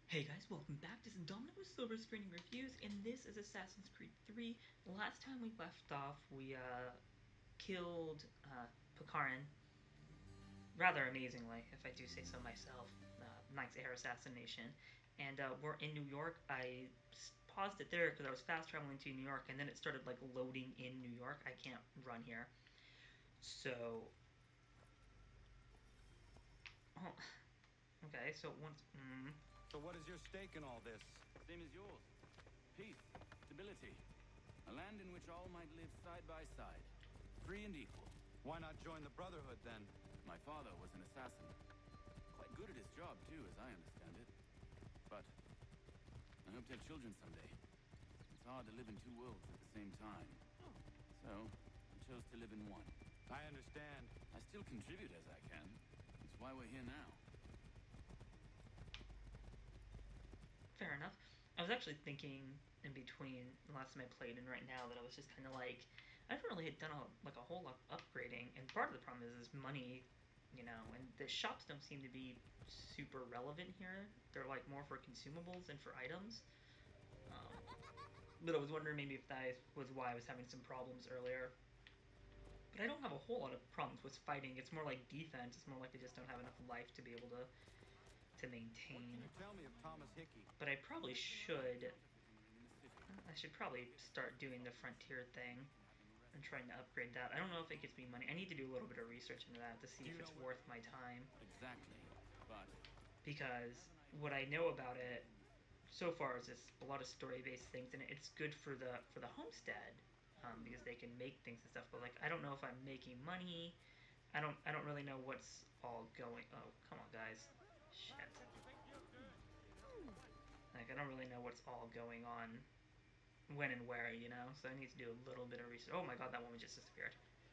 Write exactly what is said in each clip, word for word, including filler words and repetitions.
Hey guys, welcome back. This is Dominic with Silver Screening Reviews, and this is Assassin's Creed three. Last time we left off, we uh, killed uh, Pakarin rather amazingly, if I do say so myself. Uh, Knight's Air assassination, and uh, we're in New York. I paused it there because I was fast traveling to New York, and then it started like loading in New York. I can't run here, so oh, okay. So once, mm, So what is your stake in all this? Same as yours. Peace, stability. A land in which all might live side by side, free and equal. Why not join the Brotherhood then? My father was an assassin. Quite good at his job, too, as I understand it. But I hope to have children someday. It's hard to live in two worlds at the same time. So, I chose to live in one. I understand. I still contribute as I can. That's why we're here now. fair enough. I was actually thinking in between the last time I played and right now that I was just kind of like, I haven't really done a, like a whole lot of upgrading, and part of the problem is is money, you know, and the shops don't seem to be super relevant here. They're like more for consumables than for items. Um, but I was wondering maybe if that was why I was having some problems earlier. But I don't have a whole lot of problems with fighting. It's more like defense. It's more like I just don't have enough life to be able to to What can maintain. you tell me of Thomas Hickey? But I probably should Counterfeiting ring in the city. I should probably start doing the frontier thing and trying to upgrade that. I don't know if it gives me money. I need to do a little bit of research into that to see Do you if know it's where? worth my time. Exactly. But I Because have an what idea I for know a about plan. it so far is it's a lot of story-based things, and it's good for the for the homestead um, because they can make things and stuff. But like, I don't know if I'm making money. I don't I don't really know what's all going. Oh, come on, guys! Shit! Like, I don't really know what's all going on when and where, you know. So I need to do a little bit of research. Oh my god, that woman just disappeared.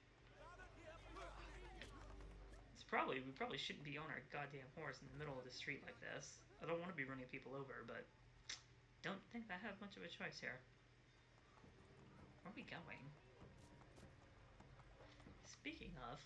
It's probably we probably shouldn't be on our goddamn horse in the middle of the street like this. I don't want to be running people over, but don't think I have much of a choice here. Where are we going? Speaking of,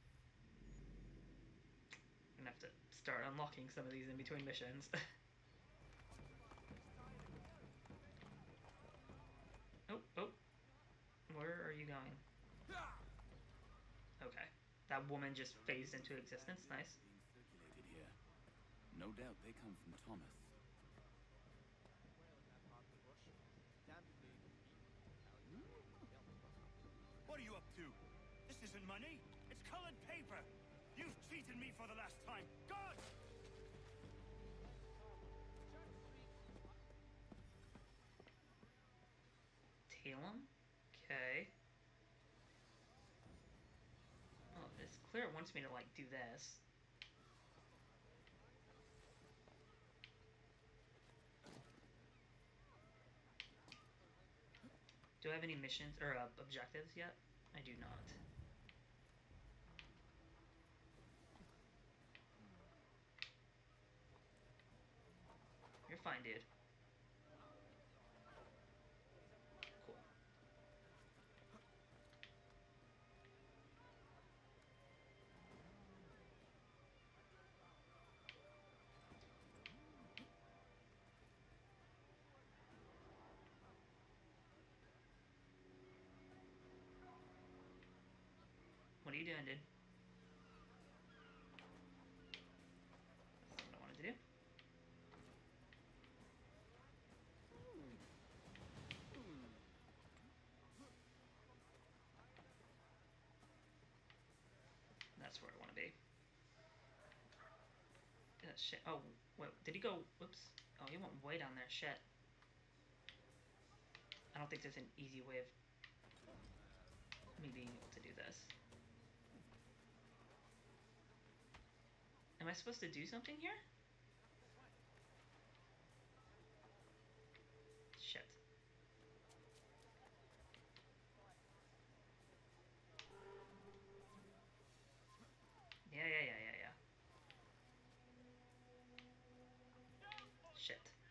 I'm gonna have to start unlocking some of these in between missions. oh, oh, where are you going? Okay, that woman just phased into existence. Ideas Nice. being circulated here. No doubt they come from Thomas. What are you up to? This isn't money. It's colored paper. You've cheated me for the last time. God! Talem. Okay. Oh, it's clear it wants me to like do this. Do I have any missions or uh, objectives yet? I do not. You're fine, dude. Cool. What are you doing, dude? That's what I wanted to do. That's where I want to be. Uh, shit. Oh, wait, did he go? Whoops. Oh, he went way down there. Shit. I don't think there's an easy way of me being able to do this. Am I supposed to do something here? Shit. Yeah, yeah, yeah, yeah, yeah. Shit.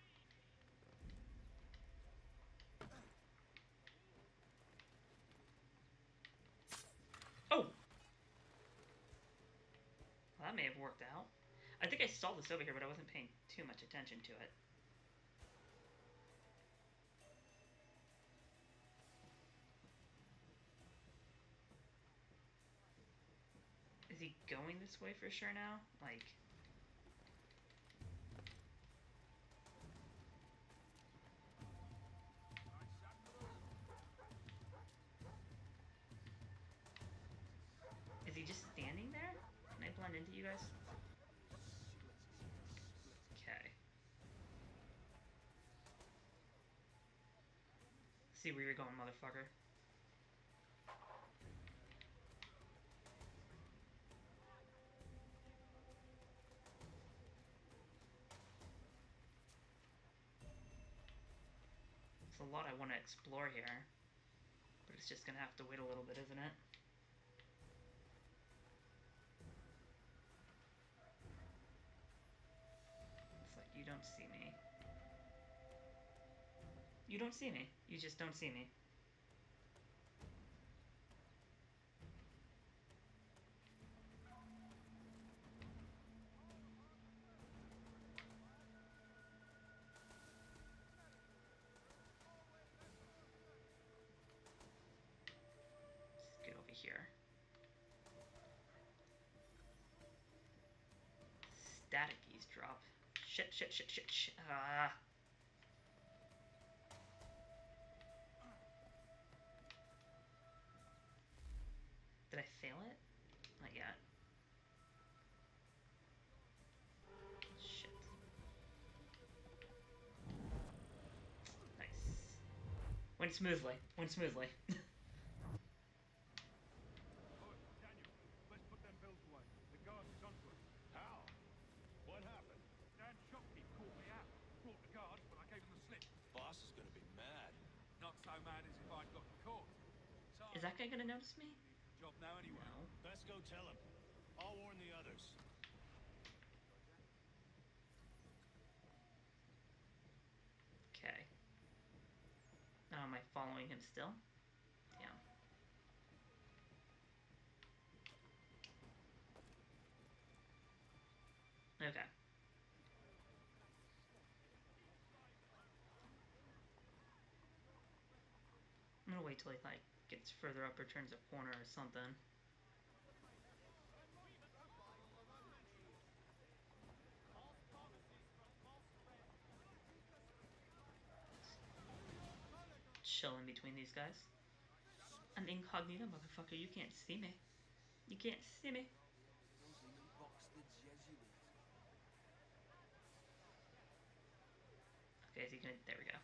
Oh! Well, that may have worked out. I I think I saw this over here, but I wasn't paying too much attention to it. Is he going this way for sure now? Like... Is he just standing there? Can I blend into you guys? Okay. See where you're going, motherfucker. There's a lot I want to explore here, but it's just gonna have to wait a little bit, isn't it? It's like you don't see me. You don't see me. You just don't see me. Let's get over here. Static eavesdrop. Shit, shit, shit, shit, shit. Ah. Did I fail it? Not yet. Shit. Nice. Went smoothly. Went smoothly. Daniel, let's put them bills away. The guards is onto us. How? What happened? Dan Shopkeep caught me out. Brought the guards, but I gave him the slip. Boss is gonna be mad. Not so mad as if I'd got caught. Sorry. Is that guy gonna notice me? Job now anyway. No. Best go tell him. I'll warn the others. Okay. Now am I following him still? Yeah. Okay. I'm gonna wait till he like gets further up or turns a corner or something. Chilling between these guys. I'm incognito, motherfucker. You can't see me. You can't see me. Okay, is he gonna... There we go.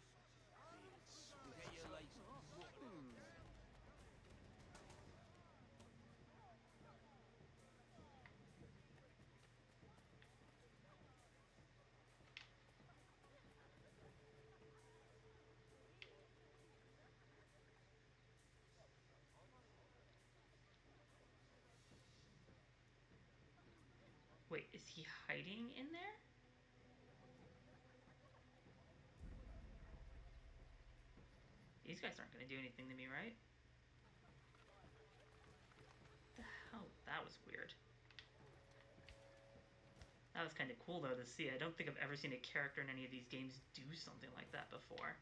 Wait, is he hiding in there? These guys aren't gonna do anything to me, right? What the hell? That was weird. That was kind of cool though to see. I don't think I've ever seen a character in any of these games do something like that before.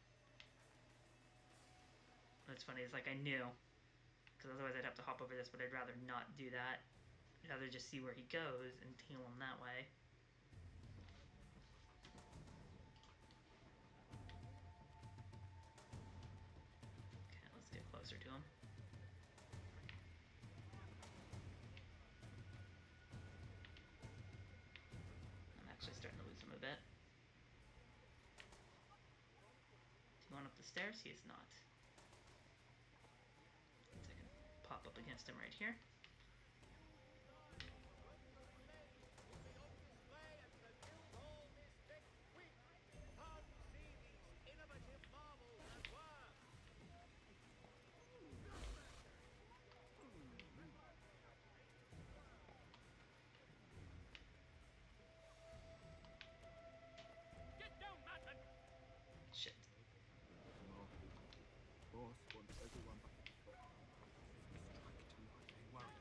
What's funny is like I knew, because otherwise I'd have to hop over this, but I'd rather not do that. I'd rather just see where he goes and tail him that way. Okay, let's get closer to him. I'm actually starting to lose him a bit. Is he going up the stairs? He is not. So I can pop up against him right here. Shit. Boss wants everyone back. Strike tonight. They worry.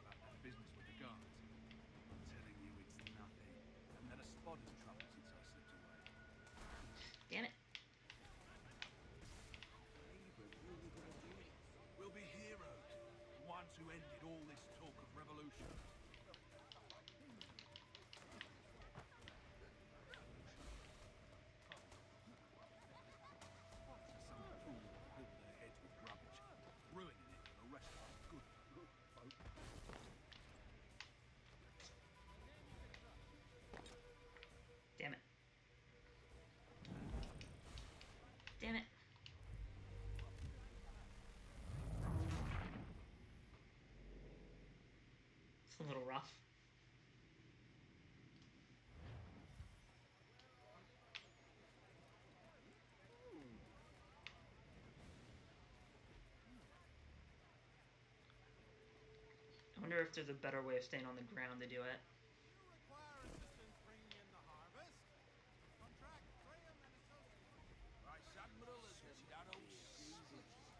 wonder if there's a better way of staying on the ground to do it. You require assistance bringing in the harvest? Contract Graham and Associates. Right, Admiral, as Shadow season.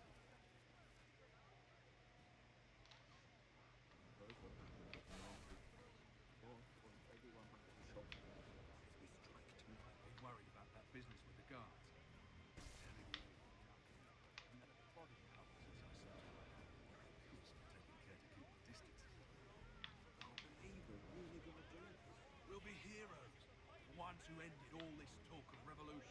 Been worried about that business with the guards. Telling you, I've never bothered you since I said you were. Of course, I'm taking care to keep my distance. Can't believe we're really gonna do this. We'll be heroes. The ones who ended all this talk of revolution.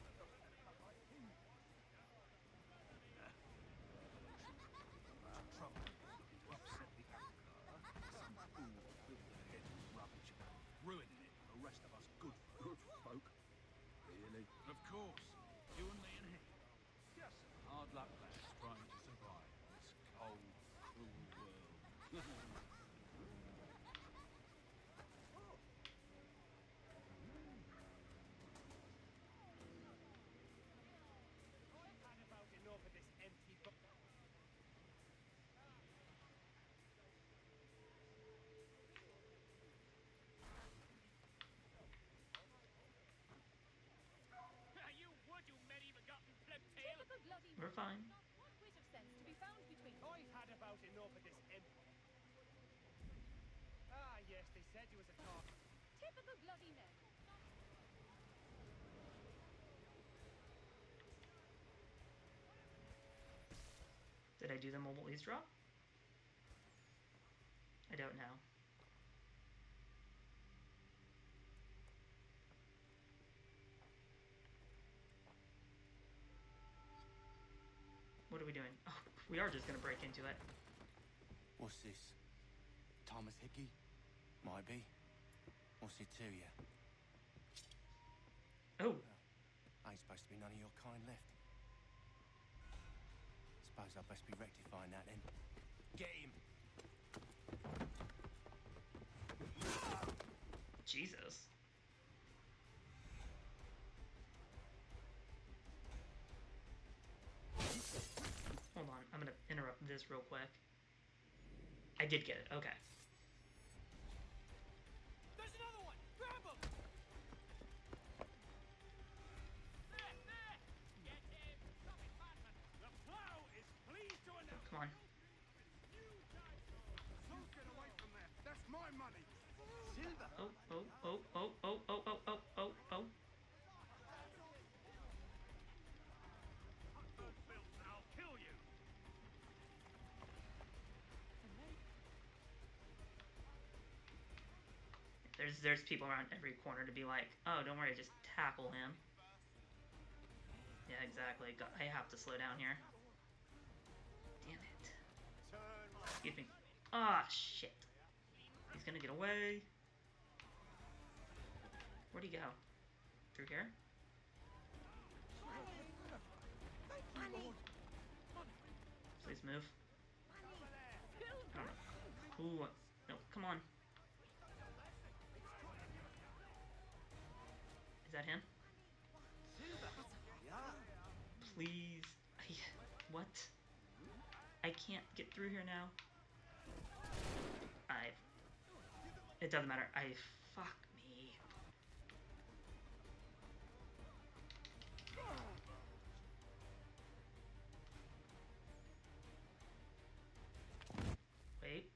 Trouble looking to upset the apple cart. Some fool filled their head with rubbish, ruining it for the rest of us good folk. Good folk? Really? Of course. You and me and him. Just some hard luck lads trying to survive in this cold, cruel world. I've had about enough of this empty bu- You would, you medieval-gotten pleb-tail! Typical bloody We're fine. not one whit of sense to be found between you. I've had about enough of this empty... Ah, yes, they said you was a talk. Typical bloody men. Did I do the mobile eavesdrop? I don't know. What are we doing? Oh, we are just gonna break into it. What's this? Thomas Hickey? Might be. What's it to you? Oh, Ain't supposed to be none of your kind left. Suppose I'd best be rectifying that then. Get him! Jesus. Hold on, I'm gonna interrupt this real quick. I did get it, okay. There's another one! Grab him! There, there! Get him! Stop it, Batman! The plow is pleased to announce... Come on. Don't get away from there. That's my money. Silver! Oh, oh, oh, oh, oh, oh, oh, oh, oh, oh. Bill, I'll kill you! There's there's people around every corner to be like, oh, don't worry, just tackle him. Yeah, exactly. Go- I have to slow down here. Damn it. Excuse me. Ah, shit. He's gonna get away. Where'd he go? Through here? Please move. I don't know. Ooh, no, come on. Is that him? Please. I, what? I can't get through here now. I. It doesn't matter. I. Fuck me. Wait.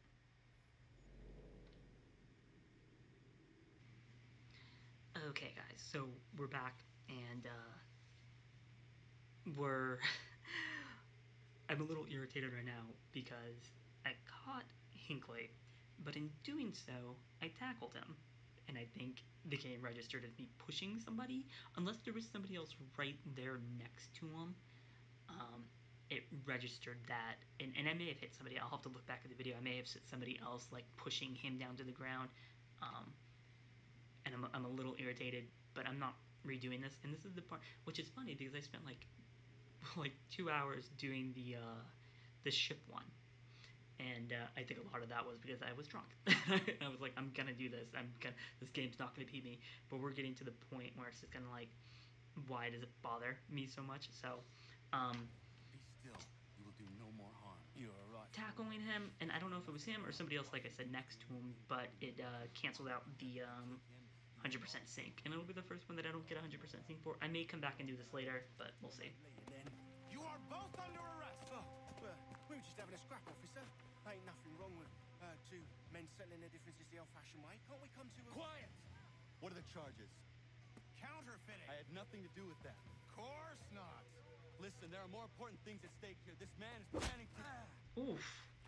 Okay, guys, so we're back, and, uh, we're, I'm a little irritated right now, because I caught Hinckley, but in doing so, I tackled him, and I think the game registered as me pushing somebody, unless there was somebody else right there next to him, um, it registered that, and, and I may have hit somebody, I'll have to look back at the video, I may have hit somebody else, like, pushing him down to the ground, um, and I'm, I'm a little irritated, but I'm not redoing this. And this is the part, which is funny because I spent like like two hours doing the uh, the ship one, and uh, I think a lot of that was because I was drunk. I was like, I'm gonna do this. I'm gonna. This game's not gonna beat me. But we're getting to the point where it's just kind of like, why does it bother me so much? So, um, Be still. You will do no more harm. You're a right tackling him, and I don't know if it was him or somebody else, like I said, next to him, but it uh, canceled out the um, one hundred percent sync, and it'll be the first one that I don't get one hundred percent sync for. I may come back and do this later, but we'll see. You are both under arrest. Oh, well, we were just having a scrap, officer. Ain't nothing wrong with uh, two men settling their differences the old-fashioned way. Can't we come to a... Quiet. What are the charges? Counterfeiting. I had nothing to do with that. Course not. Listen, there are more important things at stake here. This man is planning to... Oof.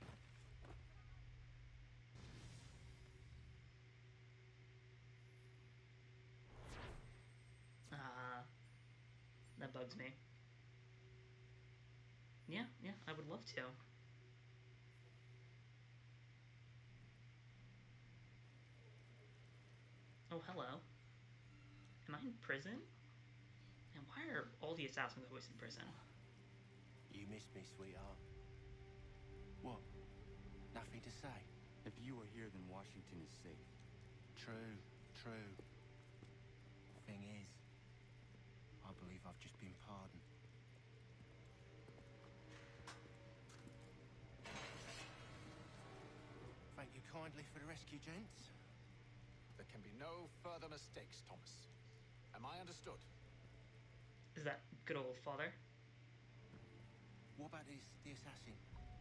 Uh, that bugs me. Yeah, yeah, I would love to. Oh, hello. Am I in prison? And why are all the assassins always in prison? You missed me, sweetheart. What? Nothing to say? If you are here, then Washington is safe. True, true. Thing is, I believe I've just been pardoned. Thank you kindly for the rescue, gents. There can be no further mistakes, Thomas. Am I understood? Is that good old father? What about this, the assassin?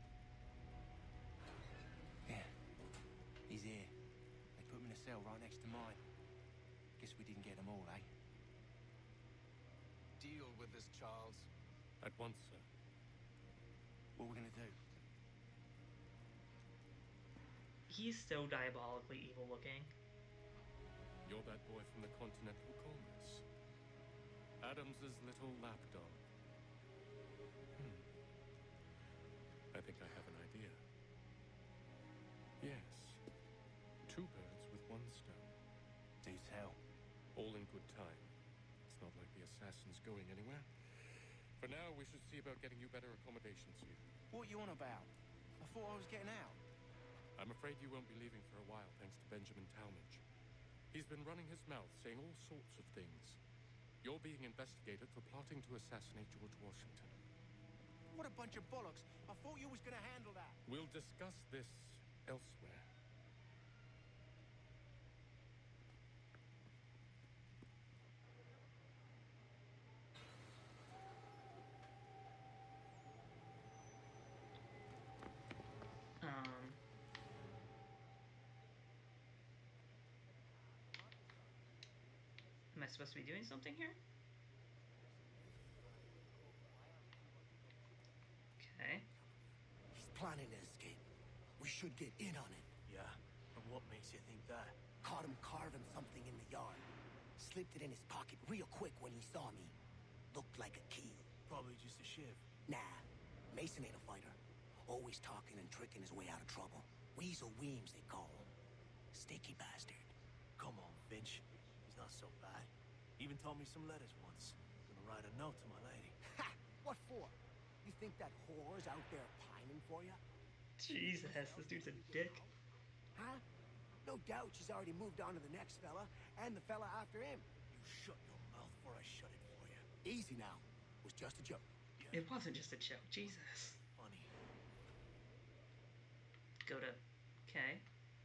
Yeah, he's here. They put him in a cell right next to mine. Guess we didn't get them all, eh? Deal with this, Charles. At once, sir. What are we gonna do? He's so diabolically evil looking. You're that boy from the Continental Congress. Adams's little lapdog. Hmm. I think I have an idea. Yes. Two birds with one stone. Do tell. All in good time. It's not like the assassin's going anywhere. For now, we should see about getting you better accommodations here. What you on about? I thought I was getting out. I'm afraid you won't be leaving for a while, thanks to Benjamin Talmadge. He's been running his mouth, saying all sorts of things. You're being investigated for plotting to assassinate George Washington. What a bunch of bollocks. I thought you was gonna handle that. We'll discuss this elsewhere. Um... Am I supposed to be doing something here? Okay. He's planning to escape. We should get in on it. Yeah, and what makes you think that? Caught him carving something in the yard. Slipped it in his pocket real quick when he saw me. Looked like a key. Probably just a shiv. Nah, Mason ain't a fighter. Always talking and tricking his way out of trouble. Weasel Weems, they call him. Sticky bastard. Come on, Finch. He's not so bad. Even taught me some letters once. Gonna write a note to my lady. Ha! What for? You think that whore's out there pining for you? Jesus, this dude's a dick. Huh? No doubt she's already moved on to the next fella, and the fella after him. You shut your mouth before I shut it for you. Easy now. It was just a joke. It wasn't just a joke, Jesus. Funny. Go to... Okay.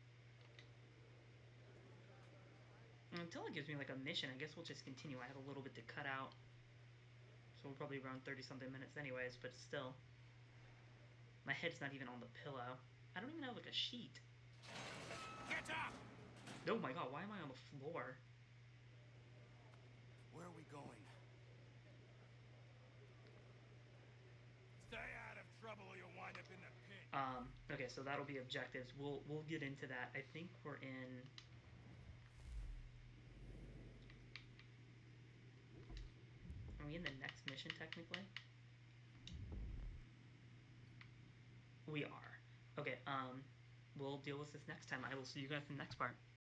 Until it gives me like a mission, I guess we'll just continue. I have a little bit to cut out. So we're probably around thirty something minutes anyways, but still. My head's not even on the pillow. I don't even have like a sheet. Get up! Oh my god, why am I on the floor? Where are we going? Stay out of trouble or you'll wind up in the pit. Um, okay, so that'll be objectives. We'll we'll get into that. I think we're in... Are we in the next mission, technically? We are. Okay, um, we'll deal with this next time. I will see you guys in the next part.